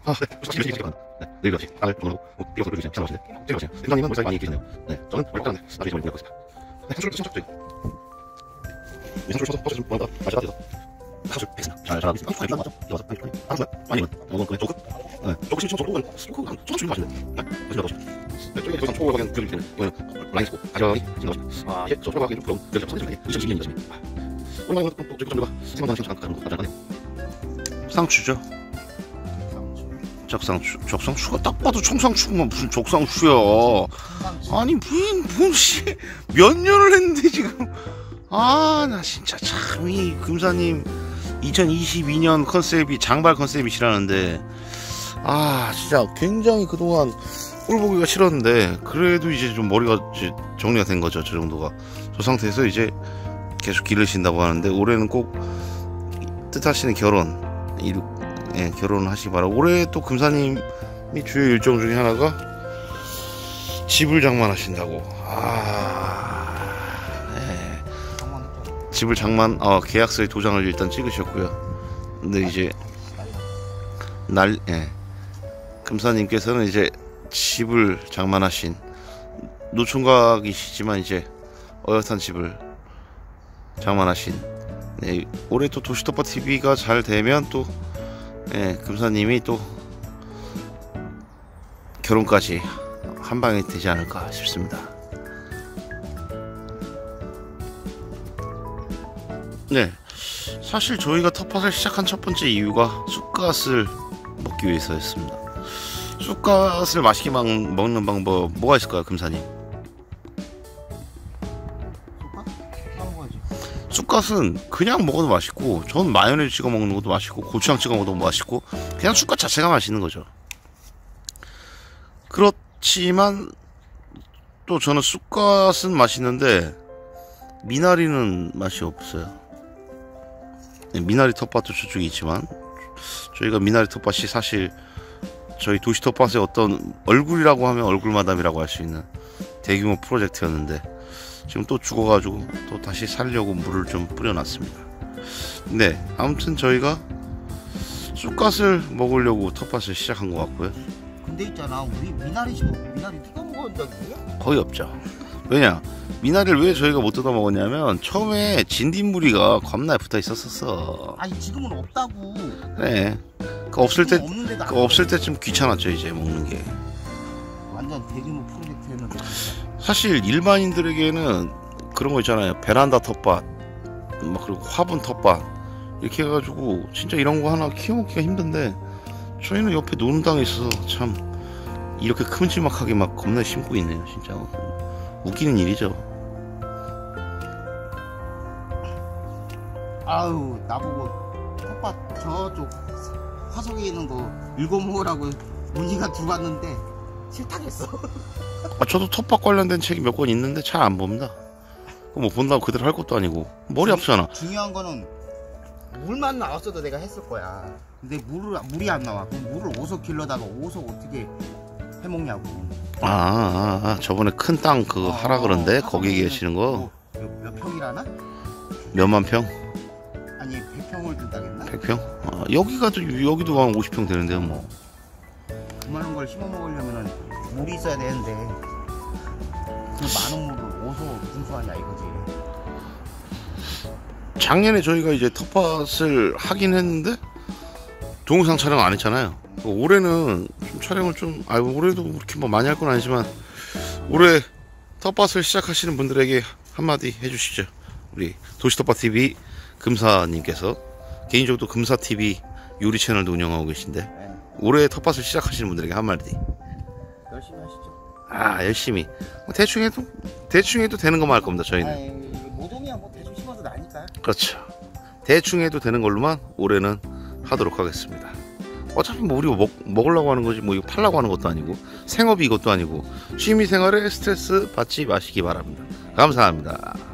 네, 사실 이렇게 네, 내일까지 땅을 정리하고 비워서 그리기 시작하시네. 제가 보세요. 팀장님은 머리 많이 계시네요. 네, 저는 머리 깎았네. 나중에 좀 올리고 있습니다. 네, 한술 신청 저희. 네, 한술 쳐서 퍼져 좀 보내다 다시 따뜻해서 한술 했습니다. 잘 잘하고 있습니다. 맞죠? 이어서 한술 아니면 이건 그냥 조금 네, 조금 신청 조금 조금 한 조금 마시는데. 네, 그래서 보시죠. 네, 저기 더 이상 초보가 그냥 그리기 때문에 이거는 라인 스코 가져가기 신청하십니다. 아, 예, 저 초보가 그냥 좀 그래서 선생님이 2012년이었습니다. 오늘은 또 저기 정도가 생각나는 신청 잠깐 가는 거 가져가네요. 상추죠. 적상추가 딱 봐도 청상추구만 무슨 적상추야. 아니 몇 년을 했는데 지금. 아, 나 진짜 참 이 금사님 2022년 컨셉이 장발 컨셉이시라는데, 아 진짜 굉장히 그동안 꼴 보기가 싫었는데 그래도 이제 좀 머리가 이제 정리가 된 거죠. 저 정도가. 저 상태에서 이제 계속 기르신다고 하는데 올해는 꼭 뜻하시는 결혼을 하시기 바라고. 올해 또 금사님이 주요 일정 중에 하나가 집을 장만하신다고. 네. 집을 계약서에 도장을 일단 찍으셨고요. 근데 이제 금사님께서는 이제 집을 장만하신 노총각이시지만 이제 어엿한 집을 장만하신, 네, 올해 또 도시토파 TV가 잘 되면 또 금사님이 또 결혼까지 한 방에 되지 않을까 싶습니다. 네, 사실 저희가 텃밭을 시작한 첫 번째 이유가 쑥갓을 먹기 위해서였습니다. 쑥갓을 맛있게 먹는 방법 뭐가 있을까요, 금사님? 쑥갓은 그냥 먹어도 맛있고, 전 마요네즈 찍어 먹는 것도 맛있고, 고추장 찍어 먹어도 맛있고, 그냥 쑥갓 자체가 맛있는 거죠. 그렇지만 또 저는 쑥갓은 맛있는데 미나리는 맛이 없어요. 미나리 텃밭도 저쪽에 있지만 저희가 미나리 텃밭이 사실 저희 도시 텃밭의 어떤 얼굴이라고 하면 얼굴마담이라고 할 수 있는 대규모 프로젝트였는데 지금 또 죽어가지고 또 다시 살려고 물을 좀 뿌려놨습니다. 네, 아무튼 저희가 쑥갓을 먹으려고 텃밭을 시작한 것 같고요. 근데 있잖아, 우리 미나리 심으면 미나리 뜯어 먹은 적이 거의 없죠. 왜냐, 미나리를 왜 저희가 못 뜯어 먹었냐면 처음에 진딧무리가 겁나 붙어 있었어. 아니 지금은 없다고. 그래, 그 없을 때쯤 귀찮았죠 이제 먹는 게. 완전 대규모 프로젝트였는데 사실 일반인들에게는 그런 거 있잖아요. 베란다 텃밭, 막 그리고 화분 텃밭 이렇게 해가지고 진짜 이런 거 하나 키워먹기가 힘든데 저희는 옆에 노는 땅에 있어서 참 이렇게 큼지막하게 막 겁나 심고 있네요. 진짜 웃기는 일이죠. 아유, 나보고 텃밭 저쪽 화석에 있는 거 읽어먹으라고 문의가 들어왔는데 싫다겠어. 저도 텃밭 관련된 책이 몇 권 있는데 잘 안 봅니다. 뭐 본다고 그대로 할 것도 아니고 머리 아프잖아. 중요한 거는 물만 나왔어도 내가 했을 거야. 근데 물이 안 나와. 그럼 물을 어디서 길러다가 어디서 어떻게 해먹냐고. 저번에 큰 땅 그거 하라 그런데 거기 계시는 거 몇 평이라나? 몇만 평? 아니 100평을 든다겠나? 100평? 여기도 한 50평 되는데요 뭐. 그만한 걸 심어 먹으려면 물이 있어야 되는데 그 많은 물을 어디서 분수하냐 이거지. 작년에 저희가 이제 텃밭을 하긴 했는데 동영상 촬영 안 했잖아요. 올해는 좀 촬영을 좀 올해도 그렇게 뭐 많이 할 건 아니지만 올해 텃밭을 시작하시는 분들에게 한마디 해주시죠. 우리 도시텃밭TV 금사님께서 개인적으로 금사TV 요리 채널도 운영하고 계신데 올해 텃밭을 시작하시는 분들에게 한마디. 열심히 하시죠. 열심히 대충 해도 되는 것만 할 겁니다. 저희는 모종이야 뭐 대충 심어도 나니까. 그렇죠. 대충 해도 되는 걸로만 올해는 하도록 하겠습니다. 어차피 뭐 우리가 먹으려고 하는 거지 뭐 이거 팔려고 하는 것도 아니고 생업이 이것도 아니고 취미생활에 스트레스 받지 마시기 바랍니다. 감사합니다.